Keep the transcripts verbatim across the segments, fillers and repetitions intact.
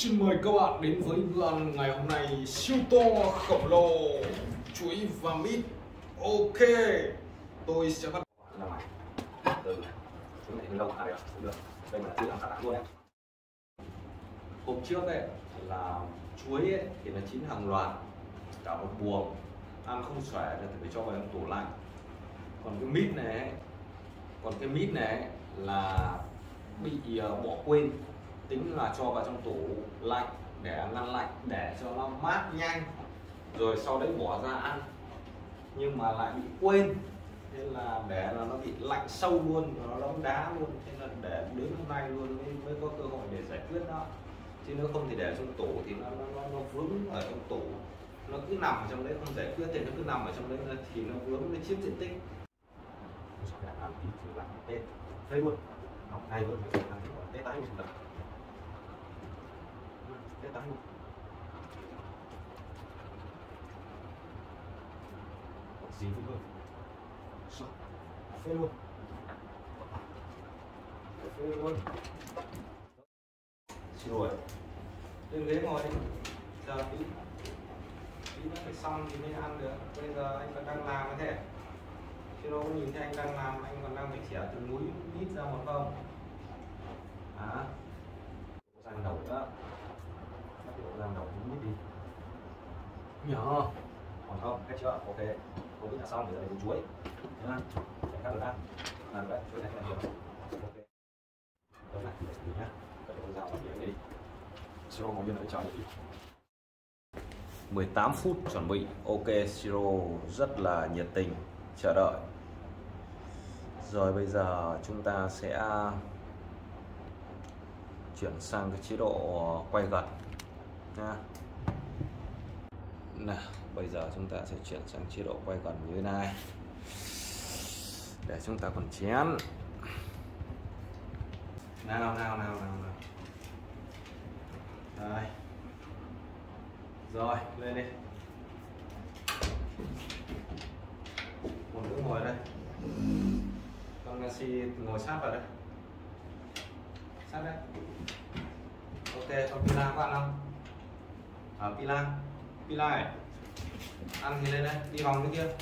Xin mời các bạn đến với bữa ăn ngày hôm nay siêu to khổng lồ, chuối và mít. Ok, tôi sẽ bắt ra ngoài từ chúng này lâu à được được đây mà chưa làm cả luôn đấy. Hôm trước ấy là chuối ấy, thì nó chín hàng loạt cả một buồng, ăn không xòe thì phải cho vào trong tủ lạnh. Còn cái mít này ấy, còn cái mít này ấy, là bị uh, bỏ quên, tính là cho vào trong tủ lạnh để ngăn lạnh để cho nó mát nhanh rồi sau đấy bỏ ra ăn, nhưng mà lại bị quên, thế là để là nó bị lạnh sâu luôn, nó đóng đá luôn, thế là để đến hôm nay luôn mới, mới có cơ hội để giải quyết nó, chứ nếu không thì để trong tủ thì nó nó, nó, nó vướng ở trong tủ, nó cứ nằm ở trong đấy không giải quyết thì nó cứ nằm ở trong đấy thì nó vướng, nó chiếm diện tích. Sau khi làm tí thì làm tết thấy luôn học ngay luôn thì làm tết tái một lần tết tái luôn gì cũng được sao phê luôn phê luôn xin lỗi Lên ghế ngồi đi, giờ tí tí nó phải xong thì mới ăn được. Bây giờ anh còn đang làm thế, chứ đâu có nhìn thấy anh đang làm, anh còn đang phải chẻ từng múi mít ra một không à. sang đầu đó bắt đầu sang đầu cũng biết đi Nhỏ còn không hết chưa ok không biết là xong thì lại dùng chuối nhá để các được ăn làm vậy chuối này là nhiều ok tôi lại để nhá các bạn rào vào đi siro ngồi bên đấy chờ đi. mười tám phút chuẩn bị. Ok, Siro rất là nhiệt tình chờ đợi. Rồi bây giờ chúng ta sẽ chuyển sang cái chế độ quay gần nha. Nào, bây giờ chúng ta sẽ chuyển sang chế độ quay gần như thế này để chúng ta còn chén. Nào nào nào nào nào. Đây. Rồi, lên đi. Một đứa ngồi đây. Con Messi ngồi sát vào đây. Sát đây. Ok, con Pila có ăn không? À, Pila. Pila này. Ăn thì lên đây, đi vòng cái kia.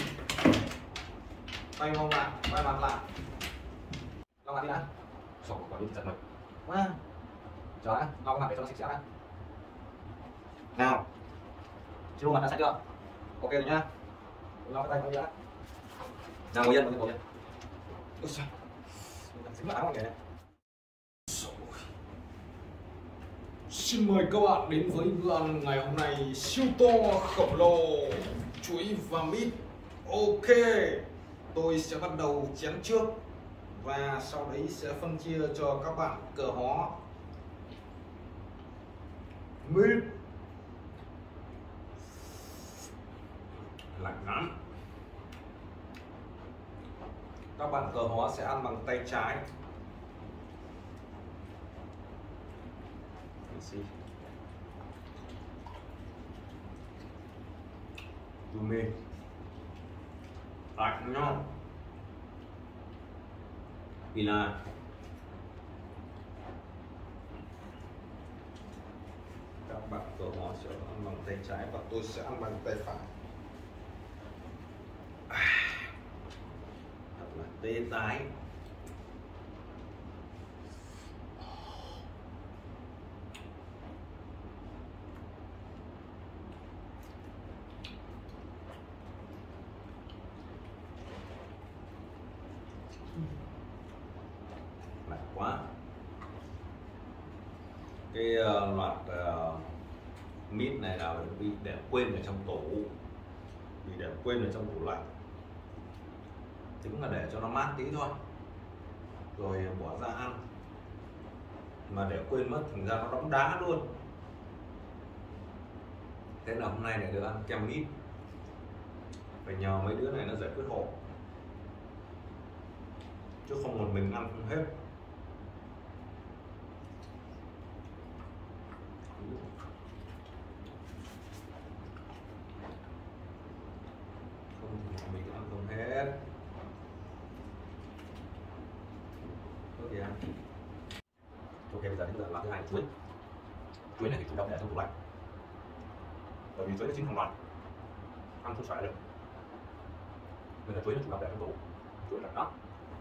Quay mông lại, quay mặt lại. Lau mặt đi đã. Sổ quả đi giật mình Wow. chờ đã lau mặt để cho nó sạch sẽ đã. Nào chưa mặt đã sạch chưa ok rồi nhá lau cái tay nó đã. Nào ngồi yên ngồi yên ôi sao dính vào áo này. Xin mời các bạn đến với bữa ăn ngày hôm nay siêu to khổng lồ, chuối và mít. Ok, tôi sẽ bắt đầu chén trước và sau đấy sẽ phân chia cho các bạn cờ hó. Mít lạnh lắm. Các bạn cờ hó sẽ ăn bằng tay trái. Yummy, lạnh nhá. Pila, các bạn cờ hó sẽ ăn bằng tay trái và tôi sẽ ăn bằng tay phải. Thật là tê tái. Lạnh quá. Cái uh, loạt uh, mít này là bị để quên ở trong tủ, bị để quên ở trong tủ lạnh, tính là để cho nó mát tí thôi rồi bỏ ra ăn, mà để quên mất thành ra nó đóng đá luôn. Thế là hôm nay lại được ăn kem mít, phải nhờ mấy đứa này nó giải quyết hộ, chứ không một mình ăn không hết. Không thì một mình ăn không hết. Có gì ăn. Ok bây giờ đến giờ làm thứ hai chuối chuối này thì chủ động để trong tủ lạnh, bởi vì chuối nó chín hàng loạt, ăn không xoài được, nên là chuối nó chủ động để trong tủ, chuối là đó.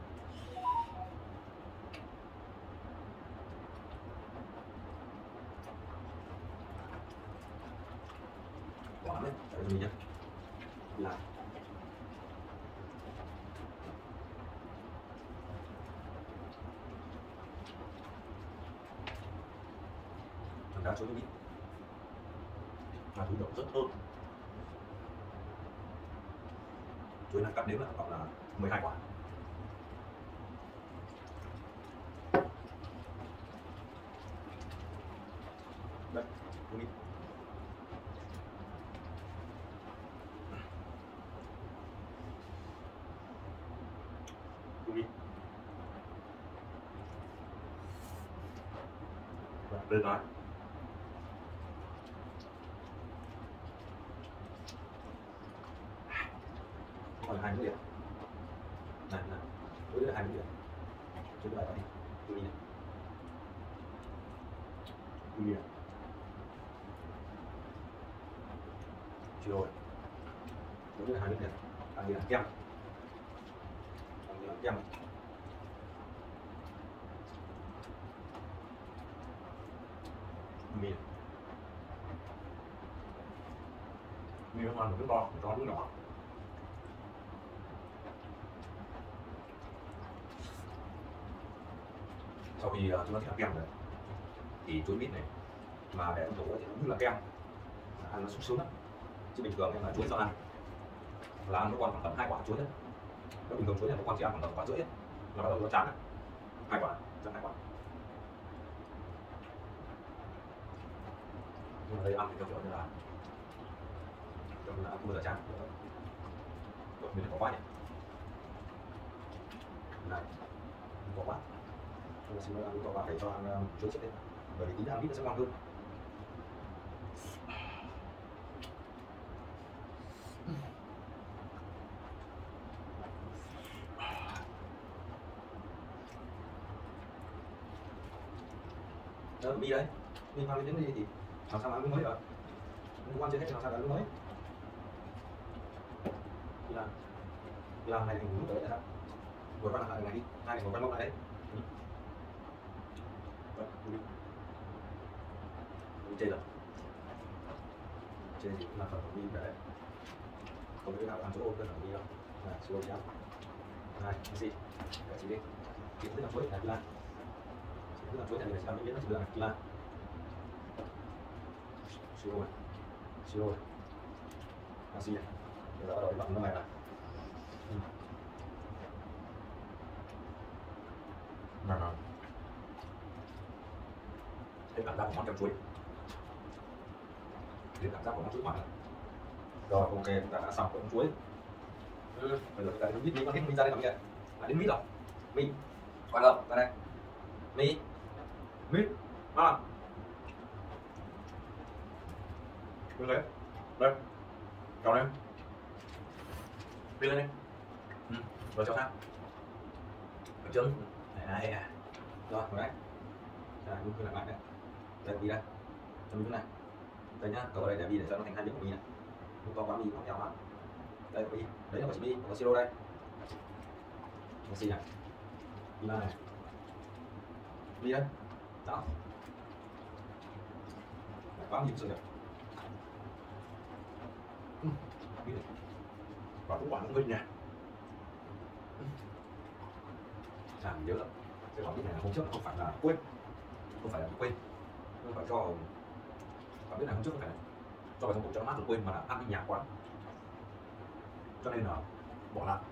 Quả lắm đấy, để cho mình nhé, là thằng cá chuối nó bị và chuối đậu rất thơm. Chuối này cắt đến là tổng là mười hai quả. Đây, chuối đi. Chuối đi. Lên nói. Còn hai miếng điện này này đối với hai miếng điện chúng ta đi tôi đi này tôi đi này chưa rồi đối với hai miếng điện ăn như là kem ăn như là kem mì mì nó ăn một cái to to nước nhỏ. Sau khi uh, chúng ta thích ăn kem rồi thì chuối mít này mà để trong tủ thì cũng như là kem, ăn nó sung sướng lắm. Chứ bình thường em là chuối sao ăn là ăn nó còn khoảng tầm hai quả chuối đấy. Nếu bình thường chuối này một con chỉ ăn khoảng tầm quả rưỡi ấy, là bắt đầu nó chán đấy. Hai quả, chắc hai quả. Nhưng mà đây ăn thì theo kiểu như là kiểu như là không bao giờ chán. Rồi mình có quá nhỉ? Này, có quá. Tôi xin lỗi ăn có phải cho ăn chuối trước đấy, bởi vì tí ăn ít nó sẽ ngon hơn. Đó, mi đấy, mình vào đến đây thì làm sao mà ăn miếng mới rồi, mình không ăn chưa hết thì làm sao ăn miếng mới. Đi làm, đi làm này thì muốn tới đấy sao? Ngồi quay lại này đi, hai này ngồi quay mông lại đấy. Chơi rồi, chơi thì cũng là phần của mình đấy, không biết nào ăn chỗ ô cơ phần đi đâu, là số cháo, này gì, để chị đi, chị cứ làm chuối này là, chị cứ làm chuối này để làm miếng nó chỉ là là, siro này, siro này, nasi này, bây giờ bắt đầu bận nó này này, nào nào, cái cảm giác của món kem chuối. Đến cảm giác của nó chuối mặn rồi. Ok, chúng ta đã xong con chuối. Ừ, bây giờ chúng ta đến mít. Mít con hết mít ra đây làm gì ạ? À, đến mít rồi. Mít quan không ra đây, mít mít à như thế đây chào em đi lên đây. Ừ. Rồi cho sao trứng này à, rồi một đấy à, đúng cái lại đấy, đây đi đây cho mình cái này đây nhá, cậu đây để đi để cho nó thành hai miếng của mình này, không to quá mi nó kéo lắm. Đây của mi, đấy là của chị mi, có siro đây, có xì này, mi ba này, mi đây, đó, quá nhiều sự đẹp, và cũng quả nó hơi nhạt, à mình nhớ rồi, cái quả mít này là hôm trước không phải là quên, không phải là bị quên, không phải cho quả mít này hôm trước không phải cho vào trong tủ cho nó mát rồi quên, mà là ăn bị nhạt quá, cho nên là bỏ lại.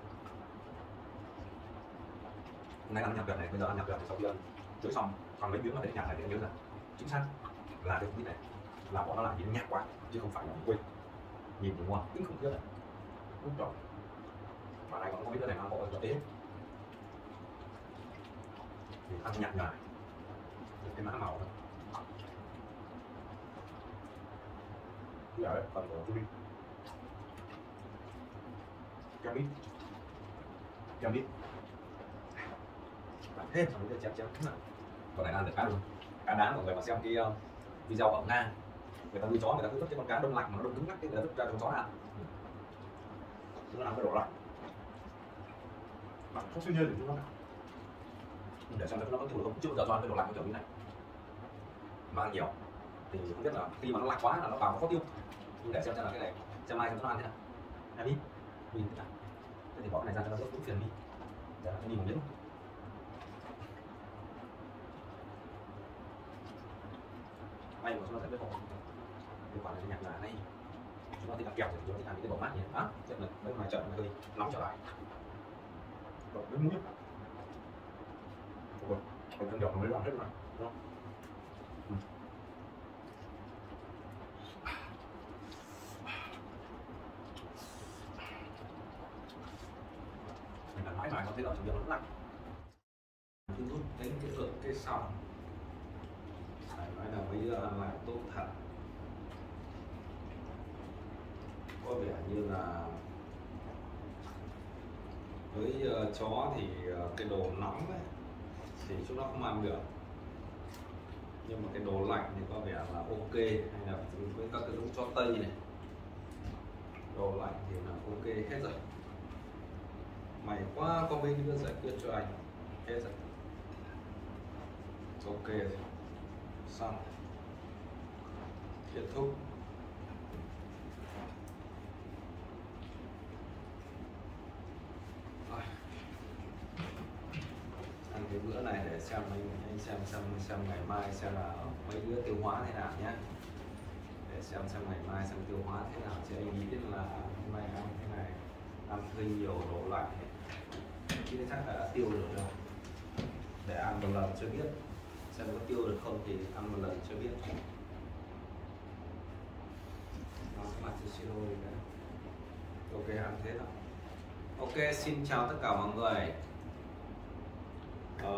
Hôm nay ăn nhạt này, bây giờ ăn nhạt này sau khi ăn chuối xong còn mấy miếng mà để nhạt này thì nhớ là chính xác là cái mít này là bỏ nó lại vì nó nhạt quá chứ không phải là bị quên. Nhìn đúng không? Kinh khủng khiếp này, đúng rồi. Mà này còn có biết này ăn bỏ cho tế thì ăn nhạt nhòa cái mã màu thôi. Đấy, phần của tôi kem mít, kem mít thêm xong rồi chém chém. Còn này ăn được cá luôn, cá đá mọi người mà xem cái video ở Nga, người ta nuôi chó, người ta cứ vứt cái con cá đông lạnh mà nó đông cứng ngắc, cái người ta vứt ra cho con chó ăn, nó làm cái độ lạnh bạn không suy nghĩ được nó để xem nó có tiêu không, chưa bao giờ cho ăn cái đồ lạnh kiểu như này mà ăn nhiều thì không biết là khi mà nó lạnh quá là nó vào nó khó tiêu, nhưng để xem xem là cái này xem mai nó ăn thế nào em đi mình thế nào, thế thì bỏ cái này ra cho nó đỡ phiền đi để nó đi một miếng may mà chúng nó sẽ biết bỏ cái quả này nhặt là này chúng nó thích ăn kẹo thì chúng nó thích ăn những cái bột mát như đó, rất là bên ngoài chợ nó hơi nóng trở lại đổ với muối rồi còn thân đỏ mới làm hết rồi đúng không? Ừ. Mình đã mãi mãi có thấy ở trong miệng nó lạnh Cứ rút đến cái lượng cái xong phải nói là bây giờ ăn lại tốt thật, có vẻ như là với uh, chó thì uh, cái đồ nóng ấy, thì chúng nó không ăn được, nhưng mà cái đồ lạnh thì có vẻ là ok, hay là với các cái giống chó Tây này đồ lạnh thì là ok hết rồi, mày quá có mấy đứa giải quyết cho anh hết rồi, ok rồi, xong kết thúc. Ăn cái bữa này để xem anh, anh xem xem xem ngày mai xem là mấy đứa tiêu hóa thế nào nhé, để xem xem ngày mai xem tiêu hóa thế nào, chứ anh nghĩ là hôm nay ăn thế này ăn hơi nhiều đồ lạnh chứ chắc là đã tiêu được rồi, để ăn một lần chưa biết xem có tiêu được không thì ăn một lần chưa biết. Nó sẽ mặt siro đi đấy. Ok, ăn thế nào. Ok, xin chào tất cả mọi người. Ờ,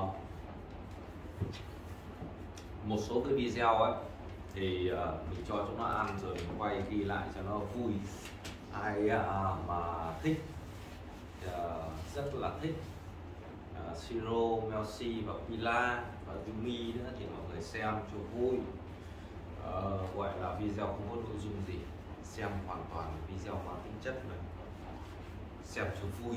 một số cái video ấy thì uh, mình cho chúng nó ăn rồi mình quay ghi lại cho nó vui. Ai uh, mà thích uh, rất là thích uh, Siro, Melsi và Pila và Yumi nữa thì mọi người xem cho vui, uh, gọi là video không có nội dung gì, xem hoàn toàn video mang tính chất này, xem cho vui.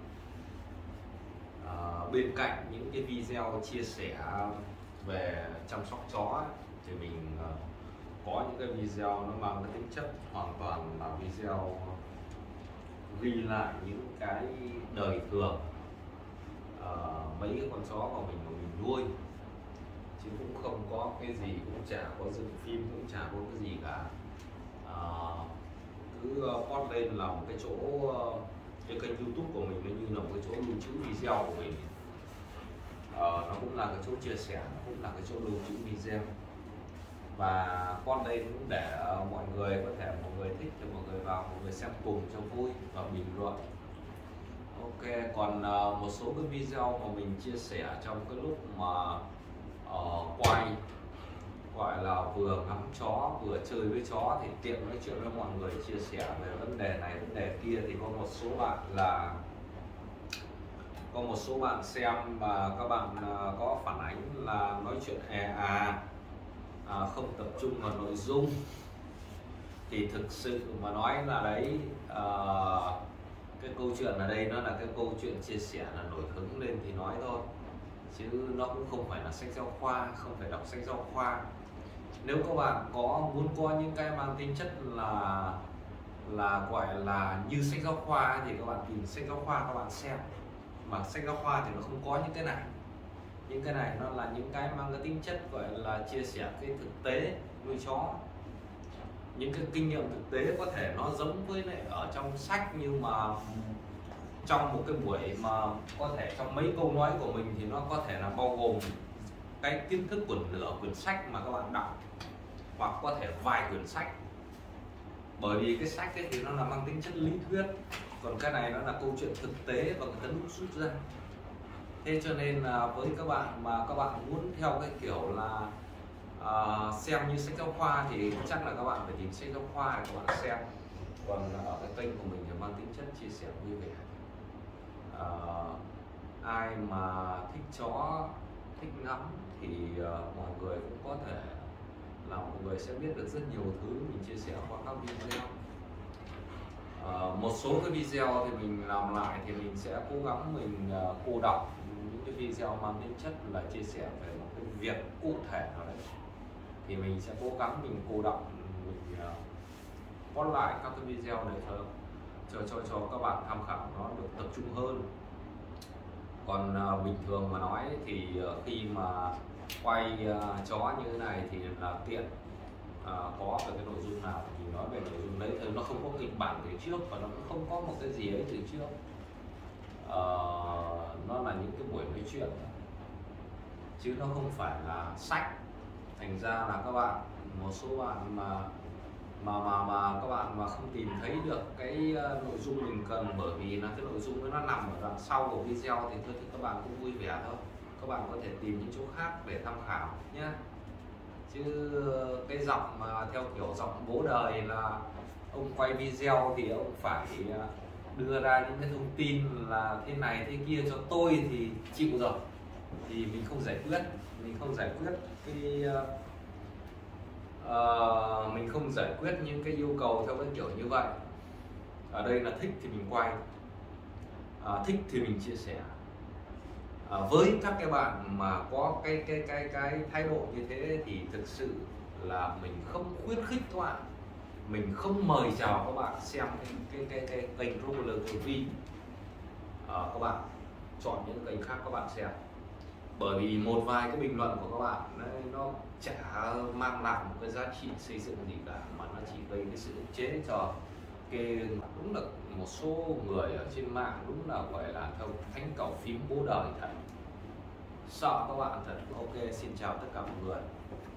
Uh, bên cạnh những cái video chia sẻ về chăm sóc chó ấy, thì mình uh, có những cái video nó mang cái tính chất hoàn toàn là video ghi lại những cái đời thường, uh, mấy cái con chó của mình mà mình nuôi, chứ cũng không có cái gì, cũng chả có dựng phim, cũng chả có cái gì cả. Uh, cứ uh, post lên là một cái chỗ uh, cái kênh YouTube của mình nó như là một cái chỗ lưu trữ video của mình, uh, nó cũng là cái chỗ chia sẻ, nó cũng là cái chỗ lưu trữ video, và con đây cũng để uh, mọi người có thể, mọi người thích thì mọi người vào, mọi người xem cùng cho vui và bình luận. Ok, còn uh, một số cái video mà mình chia sẻ trong cái lúc mà uh, quay, gọi là vừa ngắm chó vừa chơi với chó thì tiện nói chuyện với mọi người, chia sẻ về vấn đề này vấn đề kia, thì có một số bạn là có một số bạn xem và các bạn uh, có phản ánh là nói chuyện e à, à không tập trung vào nội dung. Thì thực sự mà nói là đấy, uh, cái câu chuyện ở đây nó là cái câu chuyện chia sẻ là nổi hứng lên thì nói thôi, chứ nó cũng không phải là sách giáo khoa, không phải đọc sách giáo khoa. Nếu các bạn có muốn có những cái mang tính chất là là gọi là như sách giáo khoa thì các bạn tìm sách giáo khoa các bạn xem, mà sách giáo khoa thì nó không có những cái này. Những cái này nó là những cái mang cái tính chất gọi là chia sẻ cái thực tế nuôi chó, những cái kinh nghiệm thực tế, có thể nó giống với lại ở trong sách, nhưng mà trong một cái buổi mà có thể trong mấy câu nói của mình thì nó có thể là bao gồm cái kiến thức của nửa quyển sách mà các bạn đọc, hoặc có thể vài quyển sách, bởi vì cái sách ấy thì nó là mang tính chất lý thuyết, còn cái này nó là câu chuyện thực tế và người ta đúc rút ra. Thế cho nên là với các bạn mà các bạn muốn theo cái kiểu là uh, xem như sách giáo khoa thì chắc là các bạn phải tìm sách giáo khoa để các bạn xem, còn ở cái kênh của mình thì mang tính chất chia sẻ vui vẻ. Uh, ai mà thích chó, thích ngắm thì uh, mọi người cũng có thể là mọi người sẽ biết được rất nhiều thứ mình chia sẻ qua các video. À, một số cái video thì mình làm lại thì mình sẽ cố gắng mình uh, cô đọng những cái video mang tính chất là chia sẻ về một cái việc cụ thể nào đấy, thì mình sẽ cố gắng mình cô đọng mình uh, post lại các cái video để cho cho cho cho các bạn tham khảo nó được tập trung hơn. Còn uh, bình thường mà nói thì uh, khi mà quay uh, chó như thế này thì là tiện uh, có được cái nội dung nào thì nói về nội dung đấy, thì nó không có kịch bản từ trước và nó cũng không có một cái gì ấy từ trước. Uh, nó là những cái buổi nói chuyện chứ nó không phải là sách. Thành ra là các bạn, một số bạn mà mà mà mà các bạn mà không tìm thấy được cái uh, nội dung mình cần, bởi vì là cái nội dung nó nằm ở đoạn sau của video, thì thôi thì các bạn cũng vui vẻ thôi, các bạn có thể tìm những chỗ khác để tham khảo nhé. Chứ cái giọng mà theo kiểu giọng bố đời là ông quay video thì ông phải đưa ra những cái thông tin là thế này thế kia cho tôi thì chịu rồi, thì mình không giải quyết mình không giải quyết cái uh, uh, mình không giải quyết những cái yêu cầu theo cái kiểu như vậy. Ở đây là thích thì mình quay, uh, thích thì mình chia sẻ. À, với các cái bạn mà có cái cái cái cái thái độ như thế thì thực sự là mình không khuyến khích các bạn, mình không mời chào các bạn xem cái cái cái, cái kênh Roller ti vi. À, các bạn chọn những kênh khác các bạn xem, bởi vì một vài cái bình luận của các bạn đấy, nó chả mang lại một cái giá trị xây dựng gì cả, mà nó chỉ gây cái sự ức chế cho cái đúng là một số người ở trên mạng đúng là gọi là theo thánh cầu phím bố đời thật, sợ các bạn thật. Ok, xin chào tất cả mọi người.